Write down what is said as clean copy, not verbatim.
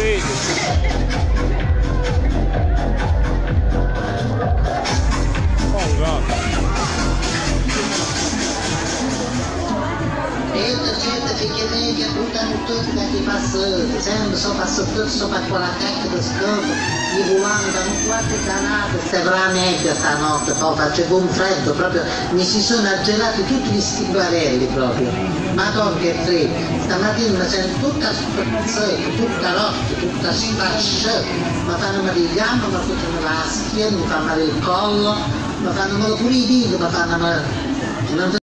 Perché lei che buttano tutti da chi passa, sempre so passa tutto sopra quella cacca di scopo, gli volano da un quarto canale, stava nebbia stanotte, poi faccio un freddo, proprio mi si sono aggelati tutti gli stibarelli proprio, madonna che freddo, stamattina mi sento tutta spazzata, tutta rotta, tutta sfasciata, mi fanno male le gambe, mi fanno male la schiena, mi fanno male il collo, mi fanno male pure i diti, mi fanno male.